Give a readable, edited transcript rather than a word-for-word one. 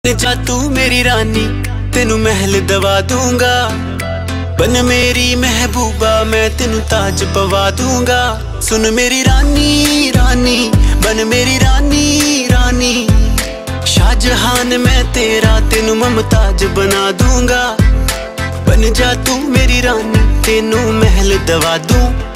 जा तू मेरी रानी, तेनू महल दवा दूंगा। बन मेरी महबूबा, मैं तेनू ताज पवा दूंगा। सुन मेरी रानी रानी, बन मेरी रानी रानी। शाहजहान मैं तेरा, तेनू मुमताज बना दूंगा। बन जा तू मेरी रानी, तेनू महल दवा दूं।